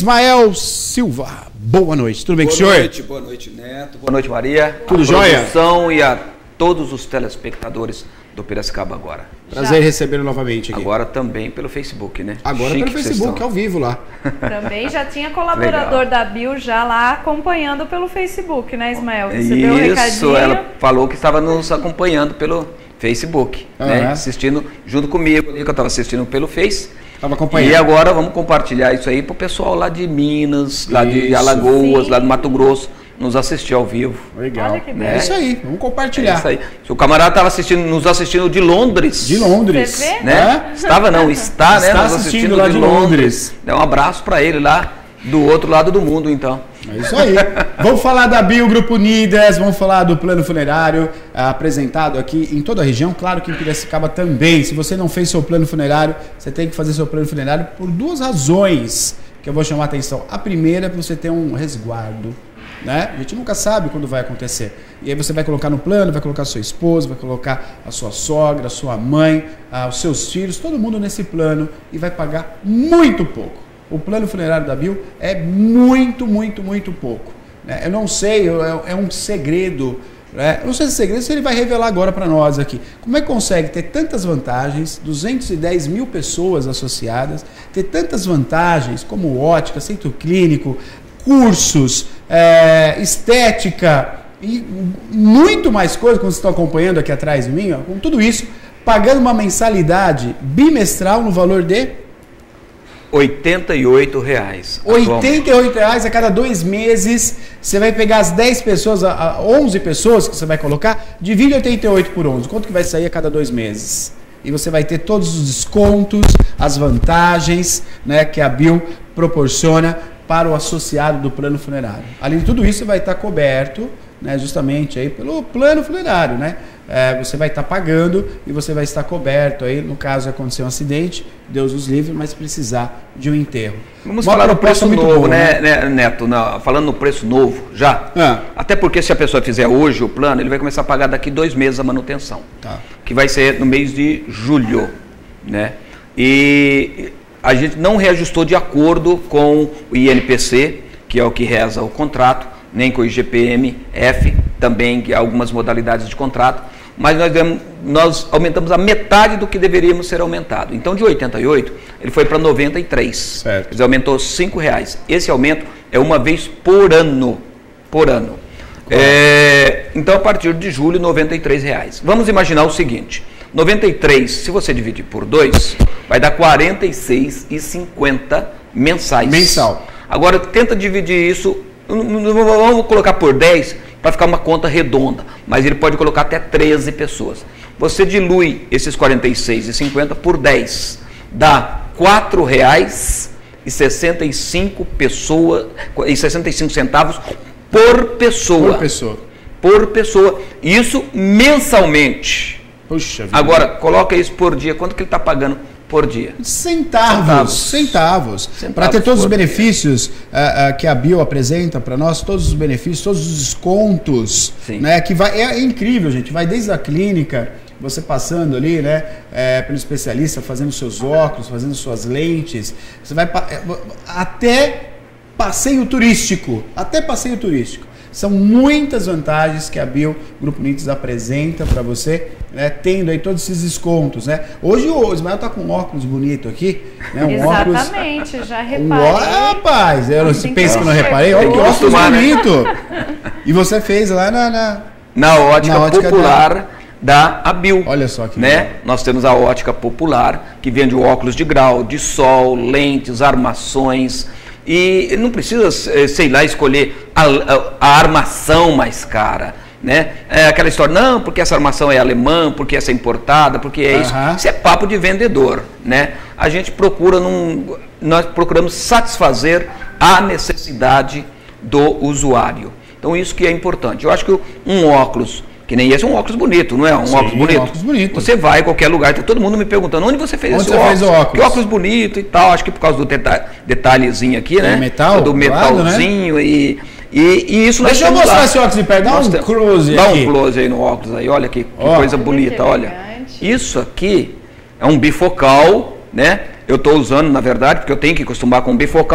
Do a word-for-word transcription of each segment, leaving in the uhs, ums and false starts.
Ismael Silva, boa noite, tudo bem com o senhor? Boa noite, boa noite, Neto, boa noite, Maria. Tudo jóia? E a todos os telespectadores do Piracicaba Agora. Prazer recebê-lo novamente aqui. Agora também pelo Facebook, né? Agora Chique pelo Facebook, sessão. Ao vivo lá. Também já tinha colaborador Legal. da Bio já lá acompanhando pelo Facebook, né, Ismael? Você Isso, deu um recadinho. Ela falou que estava nos acompanhando pelo Facebook, uhum. né? Assistindo junto comigo, que eu estava assistindo pelo Face. Tava acompanhando. E agora vamos compartilhar isso aí para o pessoal lá de Minas, lá isso. de Alagoas, Sim. lá do Mato Grosso, nos assistir ao vivo. Legal. Olha que né? É isso aí, vamos compartilhar. É isso aí. O camarada estava assistindo, nos assistindo de Londres. De Londres. Você vê? Né? É? Estava não, está, né? Está Nos assistindo, assistindo lá de de Londres. Londres. Dá um abraço para ele lá do outro lado do mundo, então. É isso aí. Vamos falar da Bio Grupo Unidas, vamos falar do plano funerário apresentado aqui em toda a região, claro que em Piracicaba também. Se você não fez seu plano funerário, você tem que fazer seu plano funerário por duas razões que eu vou chamar a atenção. A primeira é para você ter um resguardo, né? A gente nunca sabe quando vai acontecer. E aí você vai colocar no plano, vai colocar a sua esposa, vai colocar a sua sogra, a sua mãe, ah, os seus filhos, todo mundo nesse plano e vai pagar muito pouco. O plano funerário da Bio é muito, muito, muito pouco. Né? Eu não sei, é, é um segredo. Né? Eu não sei se é segredo, se ele vai revelar agora para nós aqui. Como é que consegue ter tantas vantagens, duzentas e dez mil pessoas associadas, ter tantas vantagens como ótica, centro clínico, cursos, é, estética e muito mais coisas, como vocês estão acompanhando aqui atrás de mim, ó, com tudo isso, pagando uma mensalidade bimestral no valor de oitenta e oito reais. oitenta e oito reais a cada dois meses. Você vai pegar as dez pessoas, a onze pessoas que você vai colocar, divide oitenta e oito por onze. Quanto que vai sair a cada dois meses? E você vai ter todos os descontos, as vantagens, né, que a Bio proporciona para o associado do plano funerário. Além de tudo isso, você vai estar coberto, né, justamente aí pelo plano funerário, né? É, você vai estar pagando e você vai estar coberto aí, no caso acontecer um acidente, Deus os livre, mas precisar de um enterro. Vamos Uma falar no preço novo, boa, né? né, Neto? Não, falando no preço novo, já. Ah. Até porque se a pessoa fizer hoje o plano, ele vai começar a pagar daqui dois meses a manutenção. Tá. Que vai ser no mês de julho, né? E a gente não reajustou de acordo com o I N P C, que é o que reza o contrato, nem com o I G P M F, também que há algumas modalidades de contrato, mas nós, nós aumentamos a metade do que deveríamos ser aumentado. Então, de oitenta e oito, ele foi para noventa e três. Certo. Quer dizer, aumentou cinco reais. Esse aumento é uma vez por ano. Por ano. É, então, a partir de julho, noventa e três reais. Vamos imaginar o seguinte: noventa e três, se você dividir por dois, vai dar quarenta e seis reais e cinquenta centavos mensais. Mensal. Agora, tenta dividir isso, vamos colocar por dez, para ficar uma conta redonda, mas ele pode colocar até treze pessoas. Você dilui esses quarenta e seis reais e cinquenta centavos por dez, dá quatro reais e sessenta e cinco pessoa, e sessenta e cinco centavos por pessoa. Por pessoa. Por pessoa. Isso mensalmente. Puxa vida. Agora, coloca isso por dia. Quanto que ele está pagando por dia? Centavos. Centavos. Centavos Para ter todos os por benefícios uh, uh, que a Bio apresenta para nós, todos os benefícios, todos os descontos. Sim. Né, que vai, é, é incrível, gente. Vai desde a clínica, você passando ali, né, é, pelo especialista, fazendo seus óculos, fazendo suas lentes. Você vai até passeio turístico. Até passeio turístico. São muitas vantagens que a Bio Grupo Unidas apresenta para você, né, tendo aí todos esses descontos, né? Hoje o Ismael tá com um óculos bonito aqui, né? Um Exatamente, óculos, já reparei. Um ó... Rapaz, eu não Tem pensa que, que eu não reparei? Olha tem que que óculos acostumar, né? bonito. E você fez lá na... Na, na ótica, na ótica popular da, da Bio. Olha só que né? legal. Nós temos a ótica popular, que vende óculos de grau, de sol, lentes, armações. E não precisa, sei lá, escolher a, a, a armação mais cara, né? É aquela história, não, porque essa armação é alemã, porque essa é importada, porque é isso. Uhum. Isso é papo de vendedor, né? A gente procura, num, nós procuramos satisfazer a necessidade do usuário. Então isso que é importante. Eu acho que um óculos, que nem esse, é um óculos bonito, não é? Um Sim, óculos bonito. Um óculos bonito. Você vai em qualquer lugar, tá todo mundo me perguntando, onde você fez Onde esse você óculos? fez o óculos? Que óculos bonito e tal, acho que por causa do deta detalhezinho aqui, né? Do metal? Do metalzinho, né? e, e, e isso nós Deixa eu temos mostrar lá. esse óculos de perto, dá um Mostra- close Dá aqui. um close aí no óculos aí, olha que, que Ó. coisa Olha bonita, que olha. elegante. Isso aqui é um bifocal, né? Eu estou usando, na verdade, porque eu tenho que acostumar com um bifocal,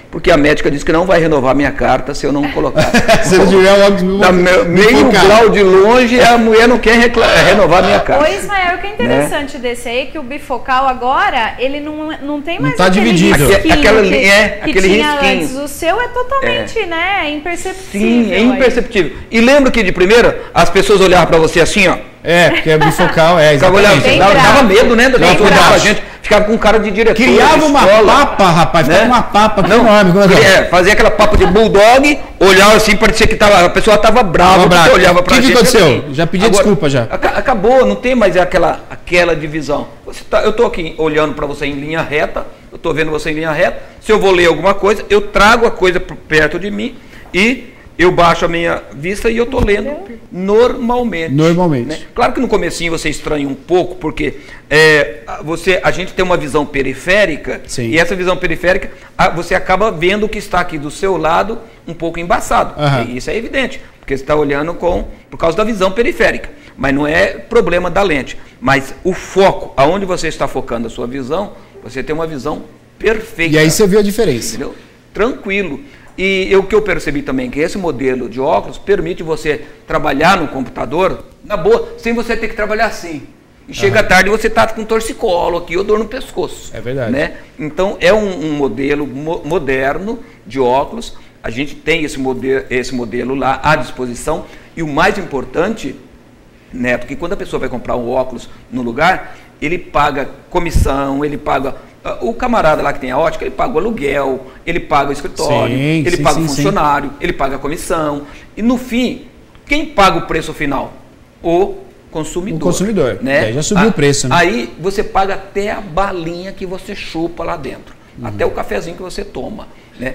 porque a médica disse que não vai renovar minha carta se eu não colocar. Se não tiver o óculos da meio grau de longe, a mulher não quer renovar minha carta. Ô Ismael, o que é interessante, né, desse aí, que o bifocal agora, ele não, não tem mais não tá aquele dividido. risquinho Aquela, que, é, que aquele tinha risquinho. antes. O seu é totalmente, é. né, imperceptível. Sim, é imperceptível. Aí. E lembra que de primeira, as pessoas olhavam para você assim, ó. É, porque é bifocal, é, exatamente. Dava, dava medo, né, da gente olhar pra gente. Ficava com cara de diretor. Criava uma papa, rapaz, ficava né? uma papa não, enorme. É, fazia aquela papa de bulldog, olhava assim, parecia que tava, a pessoa estava brava, porque olhava pra gente. O que aconteceu? Assim. Já pedi Agora, desculpa já. Acabou, não tem mais aquela, aquela divisão. Você tá, eu estou aqui olhando para você em linha reta, eu estou vendo você em linha reta, se eu vou ler alguma coisa, eu trago a coisa perto de mim e eu baixo a minha vista e eu estou lendo normalmente. Normalmente. Né? Claro que no comecinho você estranha um pouco, porque é, você, a gente tem uma visão periférica, Sim. e essa visão periférica, você acaba vendo o que está aqui do seu lado um pouco embaçado. Uhum. E isso é evidente, porque você está olhando com, por causa da visão periférica. Mas não é problema da lente. Mas o foco, aonde você está focando a sua visão, você tem uma visão perfeita. E aí você viu a diferença. Entendeu? Tranquilo. E o que eu percebi também, que esse modelo de óculos permite você trabalhar no computador, na boa, sem você ter que trabalhar assim. E chega uhum. tarde e você está com torcicolo aqui ou dor no pescoço. É verdade. Né? Então, é um, um modelo mo moderno de óculos. A gente tem esse modelo, esse modelo lá à disposição. E o mais importante, Neto, que quando a pessoa vai comprar um óculos no lugar, ele paga comissão, ele paga... O camarada lá que tem a ótica, ele paga o aluguel, ele paga o escritório, sim, ele sim, paga sim, o funcionário, sim. ele paga a comissão. E no fim, quem paga o preço final? O consumidor. O consumidor, né? Aí já subiu a, o preço. Né? Aí você paga até a balinha que você chupa lá dentro, uhum. até o cafezinho que você toma. Né?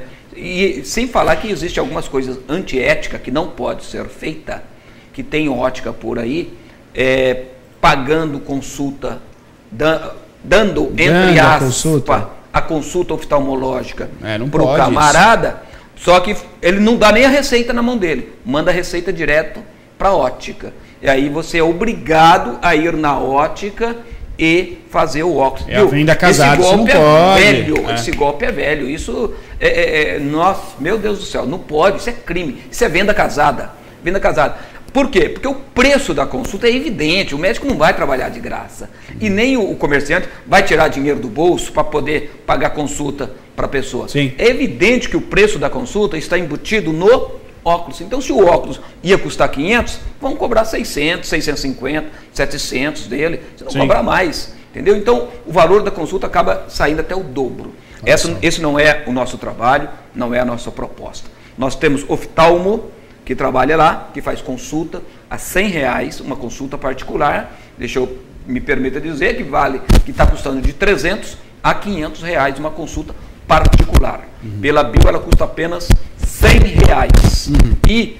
E sem falar que existe algumas coisas antiéticas que não pode ser feita, que tem ótica por aí, é, pagando consulta, da, dando, entre Dando aspas, a consulta, a consulta oftalmológica é, para o camarada, isso. Só que ele não dá nem a receita na mão dele, manda a receita direto para a ótica. E aí você é obrigado a ir na ótica e fazer o óculos. É a venda casada, esse golpe isso não é pode. velho, É. esse golpe é velho. Isso é, é, é, nossa, meu Deus do céu, não pode, isso é crime, isso é venda casada. Venda casada. Por quê? Porque o preço da consulta é evidente, o médico não vai trabalhar de graça. E nem o, o comerciante vai tirar dinheiro do bolso para poder pagar consulta para a pessoa. Sim. É evidente que o preço da consulta está embutido no óculos. Então, se o óculos ia custar quinhentos, vão cobrar seiscentos, seiscentos e cinquenta, setecentos dele, você não Sim. cobrar mais. Entendeu? Então, o valor da consulta acaba saindo até o dobro. Essa, esse não é o nosso trabalho, não é a nossa proposta. Nós temos oftalmo, que trabalha lá, que faz consulta a cem reais, uma consulta particular, deixa eu me permita dizer que vale, que está custando de trezentos a quinhentos reais uma consulta particular. Uhum. Pela Bio ela custa apenas cem reais. Uhum. E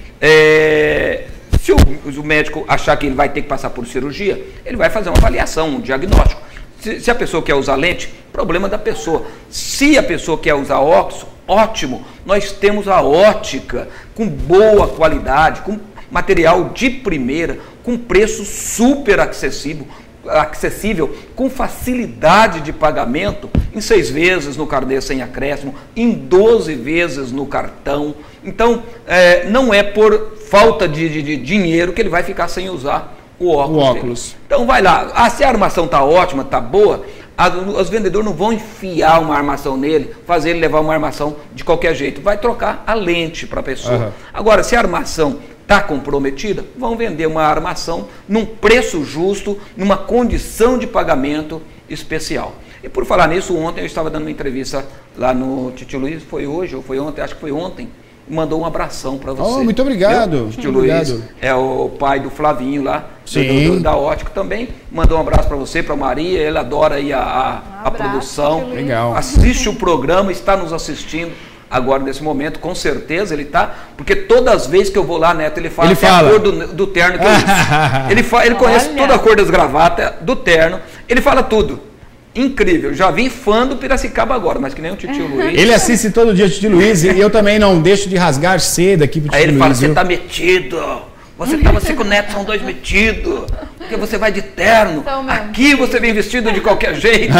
é, se o, o médico achar que ele vai ter que passar por cirurgia, ele vai fazer uma avaliação, um diagnóstico. Se, se a pessoa quer usar lente, problema da pessoa. Se a pessoa quer usar óculos, ótimo, nós temos a ótica com boa qualidade, com material de primeira, com preço super acessível, acessível, com facilidade de pagamento, em seis vezes no carnê sem acréscimo, em doze vezes no cartão. Então, é, não é por falta de, de, de dinheiro que ele vai ficar sem usar o óculos. O óculos. Então vai lá, ah, se a armação está ótima, está boa, as, os vendedores não vão enfiar uma armação nele, fazer ele levar uma armação de qualquer jeito, vai trocar a lente para a pessoa. Uhum. Agora, se a armação está comprometida, vão vender uma armação num preço justo, numa condição de pagamento especial. E por falar nisso, ontem eu estava dando uma entrevista lá no Titio Luiz, foi hoje ou foi ontem, acho que foi ontem, mandou um abração para você. Oh, muito obrigado. Titio muito Luiz obrigado. é o pai do Flavinho lá, Sim. Do, do, da Ótica também, mandou um abraço para você, para Maria, ele adora aí a, a, um a produção. Legal. Assiste o programa, está nos assistindo agora nesse momento, com certeza ele está, porque todas as vezes que eu vou lá, Neto, ele fala, ele fala. a cor do, do terno que eu uso. ele, fa, ele conhece toda a cor das gravatas, do terno, ele fala tudo. Incrível, já vi fã do Piracicaba agora, mas que nem o Titio Luiz. Ele assiste todo dia o Titio Luiz e eu também não deixo de rasgar cedo aqui pro Titio Luiz. Aí ele fala, você tá metido Você tá, você com o Neto são dois metidos, porque você vai de terno. Então, aqui você vem vestido de qualquer jeito.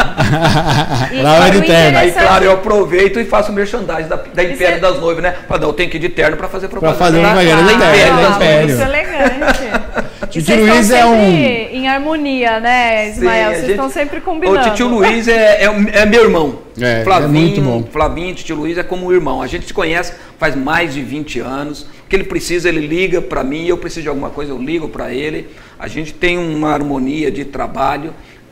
Lá vai de terno. Aí, claro, eu aproveito e faço merchandising da, da Império das Noivas, né? Fala, não, eu tenho que ir de terno para fazer propaganda. Para fazer propaganda da Império. Da Império. Isso é elegante. Tio Luiz é um... em harmonia, né, Ismael? Sim, vocês estão sempre combinando. O Tio Luiz é, é, é meu irmão. É, Flavinho, é muito bom. Flavinho, Tio Luiz é como um irmão. A gente se conhece faz mais de vinte anos. O que ele precisa, ele liga para mim. Eu preciso de alguma coisa, eu ligo para ele. A gente tem uma harmonia de trabalho.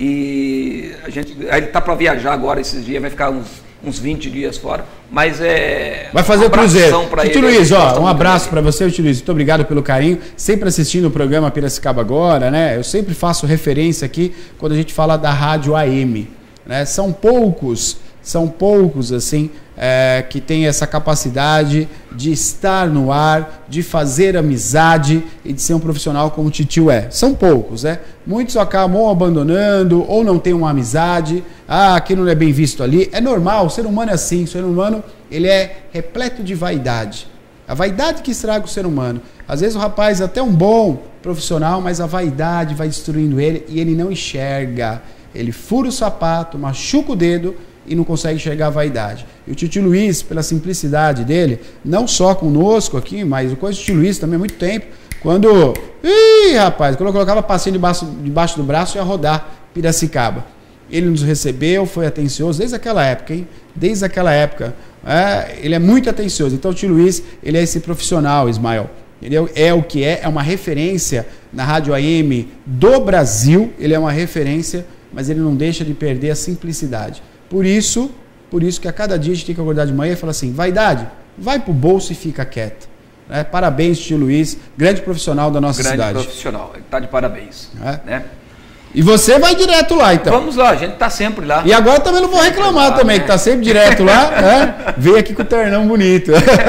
E a gente, ele está para viajar agora esses dias, vai ficar uns, uns vinte dias fora. Mas é. Vai fazer o cruzeiro. Tio Luiz, ó, um muito abraço para você, Tio Luiz. Muito obrigado pelo carinho. Sempre assistindo o programa Piracicaba Agora, né? Eu sempre faço referência aqui quando a gente fala da rádio A M. Né? São poucos, são poucos, assim, é, que tem essa capacidade de estar no ar, de fazer amizade e de ser um profissional como o Titio é. São poucos, né? Muitos acabam abandonando ou não tem uma amizade. Ah, aqui não é bem visto ali. É normal, o ser humano é assim. O ser humano, ele é repleto de vaidade. A vaidade que estraga o ser humano. Às vezes o rapaz é até um bom profissional, mas a vaidade vai destruindo ele e ele não enxerga. Ele fura o sapato, machuca o dedo e não consegue enxergar a vaidade. E o Tio Luiz, pela simplicidade dele, não só conosco aqui, mas o coisa do Tio Luiz também há muito tempo, quando... Ih, rapaz, quando eu colocava passinho debaixo, debaixo do braço, ia rodar Piracicaba. Ele nos recebeu, foi atencioso desde aquela época, hein? Desde aquela época. É, ele é muito atencioso. Então o Tio Luiz, ele é esse profissional, Ismael. Ele é, é o que é, é uma referência na Rádio A M do Brasil, ele é uma referência, mas ele não deixa de perder a simplicidade. Por isso, por isso que a cada dia a gente tem que acordar de manhã e falar assim, vaidade, vai pro bolso e fica quieto. É, parabéns, Tio Luiz, grande profissional da nossa grande cidade. Grande profissional, ele está de parabéns. É. Né? E você vai direto lá, então. Vamos lá, a gente está sempre lá. E agora também não vou reclamar lá, também, né? Que está sempre direto lá, né? Veio aqui com o ternão bonito.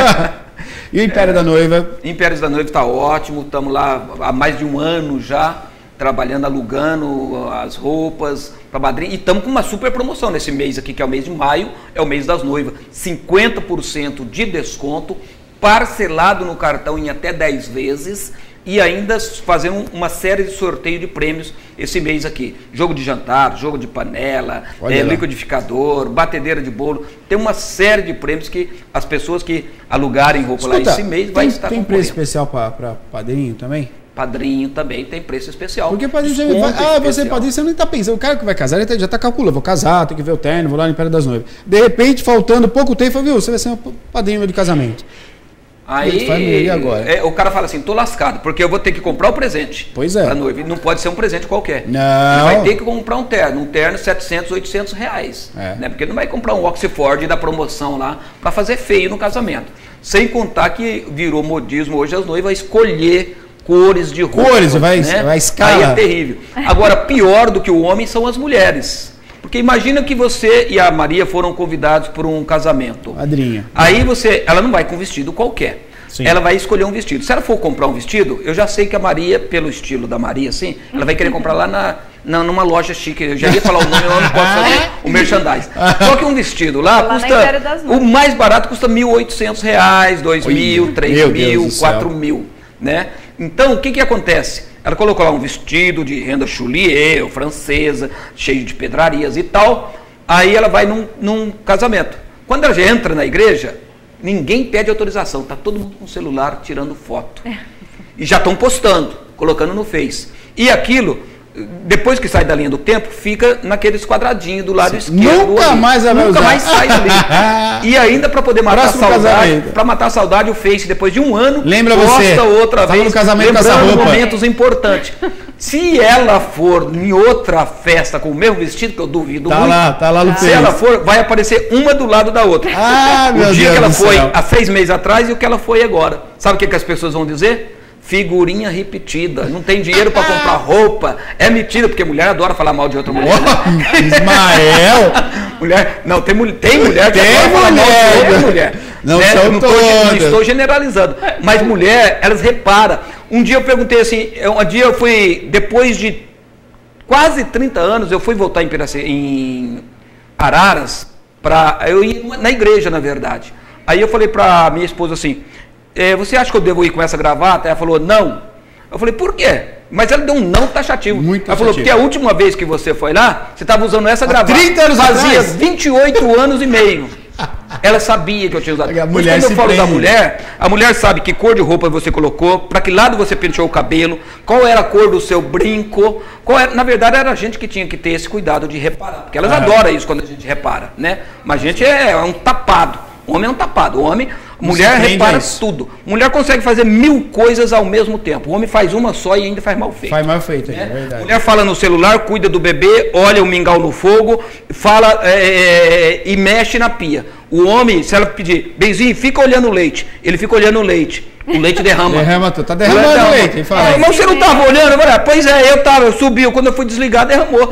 E o Império é. da Noiva? Império da Noiva está ótimo, estamos lá há mais de um ano já, trabalhando, alugando as roupas para madrinha. E estamos com uma super promoção nesse mês aqui, que é o mês de maio, é o mês das noivas. cinquenta por cento de desconto, parcelado no cartão em até dez vezes e ainda fazendo uma série de sorteio de prêmios esse mês aqui. Jogo de jantar, jogo de panela, é, liquidificador, batedeira de bolo. Tem uma série de prêmios que as pessoas que alugarem roupa Escuta, lá esse mês vai estar Tem preço especial para padrinho também? Padrinho também tem preço especial. Porque padrinho já vai, ah, você é padrinho, você não está pensando, o cara que vai casar, ele já está calculando, vou casar, tem que ver o terno, vou lá no Império das Noivas. De repente, faltando pouco tempo, viu, você vai ser um padrinho de casamento. Aí agora. É, o cara fala assim, tô lascado, porque eu vou ter que comprar o presente. Pois é. Pra noiva. Não pode ser um presente qualquer. Não. Ele vai ter que comprar um terno, um terno setecentos, oitocentos reais. É. Né? Porque ele não vai comprar um Oxford da promoção lá para fazer feio no casamento. Sem contar que virou modismo hoje as noivas escolher cores de roupa. Cores, vai, né? vai escalar. Aí é terrível. Agora, pior do que o homem são as mulheres. Porque imagina que você e a Maria foram convidados por um casamento. Madrinha. Aí você, ela não vai com vestido qualquer. Sim. Ela vai escolher um vestido. Se ela for comprar um vestido, eu já sei que a Maria, pelo estilo da Maria, assim, ela vai querer comprar lá na, na, numa loja chique. Eu já ia falar o nome, eu não posso fazer o merchandising. Só que um vestido lá, lá custa, o mais barato custa mil e oitocentos reais, dois mil, três mil, quatro mil, né? Então, o que que acontece? Ela colocou lá um vestido de renda choulier, francesa, cheio de pedrarias e tal. Aí ela vai num, num casamento. Quando ela já entra na igreja, ninguém pede autorização. Está todo mundo com o celular tirando foto. É. E já estão postando, colocando no Face. E aquilo, depois que sai da linha do tempo, fica naqueles quadradinhos do lado Sim. esquerdo. Nunca ali. mais vai Nunca usar. mais sai dali. E ainda para poder matar Próximo a saudade, casamento. para matar a saudade, o Face, depois de um ano, Lembra posta você, outra vez, no casamento lembrando com essa roupa. momentos importantes. Se ela for em outra festa com o mesmo vestido, que eu duvido tá muito, lá, tá lá no se Face. ela for, vai aparecer uma do lado da outra. Ah, o meu dia Deus que ela do foi céu. há seis meses atrás e o que ela foi agora. Sabe o que, que as pessoas vão dizer? Figurinha repetida. Não tem dinheiro para comprar roupa. É mentira, porque mulher adora falar mal de outra mulher. Oh, Ismael! mulher, não, tem, tem mulher que tem adora falar mal de outra mulher. Não né? são não, todas. tô, não estou generalizando. Mas mulher, elas reparam. Um dia eu perguntei assim, um dia eu fui, depois de quase trinta anos, eu fui voltar em, Piraci, em Araras, pra, eu ia na igreja, na verdade. Aí eu falei para minha esposa assim, é, você acha que eu devo ir com essa gravata? Ela falou, não. Eu falei, por quê? Mas ela deu um não taxativo. Muito ela falou, porque a última vez que você foi lá, você estava usando essa gravata. trinta anos Fazia atrás? vinte e oito anos e meio. Ela sabia que eu tinha usado. A mulher quando eu falo prende. da mulher, a mulher sabe que cor de roupa você colocou, para que lado você penteou o cabelo, qual era a cor do seu brinco. Qual era, na verdade, era a gente que tinha que ter esse cuidado de reparar. Porque elas ah. adoram isso quando a gente repara, né? Mas a gente é, é um tapado. O homem é um tapado. O homem, mulher repara tudo. Mulher consegue fazer mil coisas ao mesmo tempo. O homem faz uma só e ainda faz mal feito. Faz mal feito, é, é verdade. Mulher fala no celular, cuida do bebê, olha o mingau no fogo, fala é, e mexe na pia. O homem, se ela pedir, Benzinho, fica olhando o leite. Ele fica olhando o leite. O leite derrama. Derrama, tu tá derramando o leite. Hein, ah, mas você não estava olhando? Eu falei, pois é, eu estava, eu subiu. Quando eu fui desligar, derramou.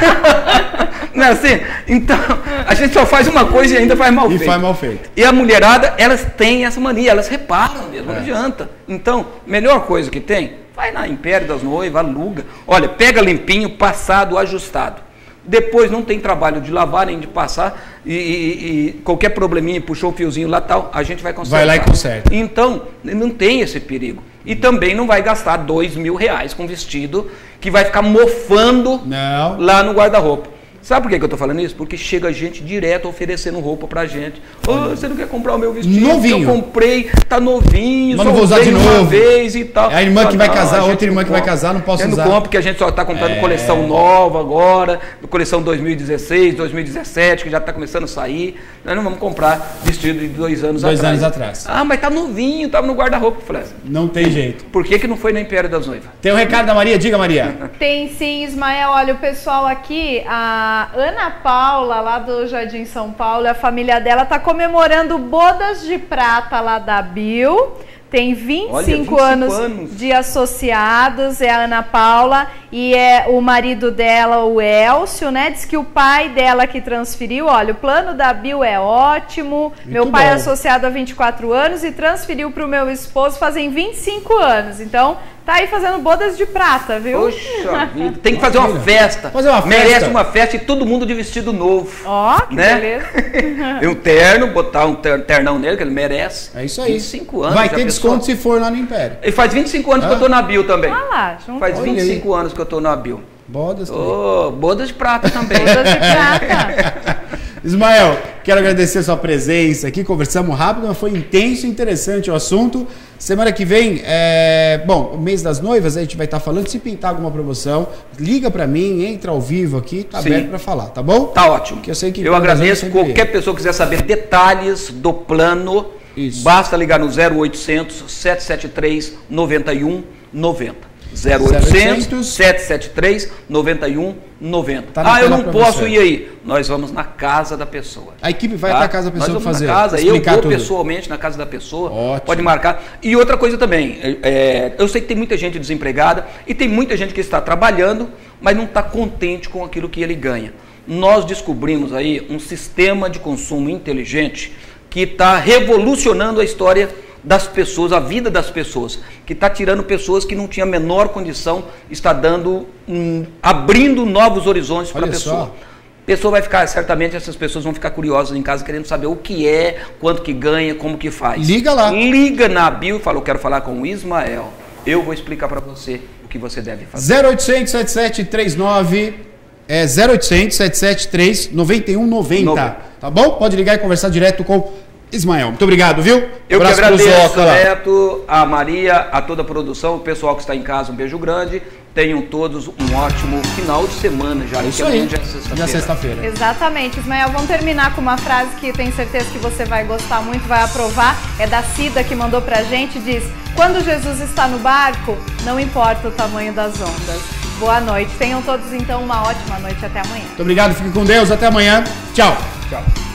Não é assim? Então, a gente só faz uma coisa e ainda faz mal e feito. E faz mal feito. E a mulherada, elas têm essa mania, elas reparam mesmo, é. não adianta. Então, melhor coisa que tem, vai na Império das Noivas, aluga. Olha, pega limpinho, passado, ajustado. Depois não tem trabalho de lavar nem de passar e, e, e qualquer probleminha, puxou o fiozinho lá tal, a gente vai consertar. Vai lá e conserta. Então, não tem esse perigo. E também não vai gastar dois mil reais com vestido que vai ficar mofando não. lá no guarda-roupa. Sabe por que, que eu estou falando isso? Porque chega gente direto oferecendo roupa pra gente. Oh, você não quer comprar o meu vestido? Novinho. Que eu comprei, tá novinho, mas não vou usar de novo. Uma vez e tal. É a irmã que vai não, casar, outra irmã que vai casar, não posso eu usar. Eu não compro, porque a gente só está comprando é... coleção nova agora, coleção dois mil e dezesseis, dois mil e dezessete, que já está começando a sair. Nós não vamos comprar vestido de dois anos dois atrás. Dois anos atrás. Ah, mas tá novinho, tava no guarda-roupa. Falei, não tem jeito. Por que que não foi na Império das Noivas? Tem um recado da Maria? Diga, Maria. Tem sim, Ismael. Olha, o pessoal aqui, a Ana Paula, lá do Jardim São Paulo, a família dela tá comemorando bodas de prata lá da Bill. Tem vinte e cinco anos, anos de associados, é a Ana Paula, e é o marido dela, o Elcio, né? Diz que o pai dela que transferiu, olha, o plano da Bill é ótimo, muito meu pai bom. É associado há vinte e quatro anos e transferiu para o meu esposo fazem vinte e cinco anos, então tá aí fazendo bodas de prata, viu? Poxa vida, tem que fazer uma festa, fazer uma festa. Merece uma festa e todo mundo de vestido novo. Ó, oh, que né? beleza. E um terno, botar um ternão nele, que ele merece. É isso aí. vinte e cinco anos. Vai ter desconto se for lá no Império. E faz vinte e cinco anos ah. que eu tô na Bill também. Ah lá, junto. Faz vinte e cinco anos que eu tô na Bill. Bodas também. Oh, bodas de prata também. Bodas de prata. Ismael, quero agradecer a sua presença aqui, conversamos rápido, mas foi intenso e interessante o assunto. Semana que vem, é... bom, o mês das noivas, a gente vai estar falando, se pintar alguma promoção, liga pra mim, entra ao vivo aqui, tá Sim. aberto pra falar, tá bom? Tá ótimo. Que eu sei que eu agradeço, qualquer pessoa que quiser saber detalhes do plano, Isso. basta ligar no zero oitocentos, sete sete três, nove um nove zero. zero oitocentos, sete sete três, nove um nove zero. Tá ah, eu não posso você. ir aí. Nós vamos na casa da pessoa. A equipe vai tá? até a casa da pessoa fazer. Na casa. Eu vou tudo. pessoalmente na casa da pessoa. Ótimo. Pode marcar. E outra coisa também, é, eu sei que tem muita gente desempregada e tem muita gente que está trabalhando, mas não está contente com aquilo que ele ganha. Nós descobrimos aí um sistema de consumo inteligente que está revolucionando a história das pessoas, a vida das pessoas, que está tirando pessoas que não tinham a menor condição, está dando, um, abrindo novos horizontes para a pessoa. A pessoa vai ficar, certamente essas pessoas vão ficar curiosas em casa, querendo saber o que é, quanto que ganha, como que faz. Liga lá. Liga na Bill e fala, eu quero falar com o Ismael. Eu vou explicar para você o que você deve fazer. zero oitocentos, sete sete três nove, é zero oitocentos, sete sete três, nove um nove zero. Tá bom? Pode ligar e conversar direto com Ismael. Muito obrigado, viu? Eu que agradeço, Neto, a Maria, a toda a produção, o pessoal que está em casa, um beijo grande. Tenham todos um ótimo final de semana já. Isso aí, já é sexta-feira. Exatamente, Ismael. Vamos terminar com uma frase que tenho certeza que você vai gostar muito, vai aprovar. É da Cida, que mandou pra gente, diz: quando Jesus está no barco, não importa o tamanho das ondas. Boa noite. Tenham todos, então, uma ótima noite. Até amanhã. Muito obrigado, fique com Deus. Até amanhã. Tchau. Tchau.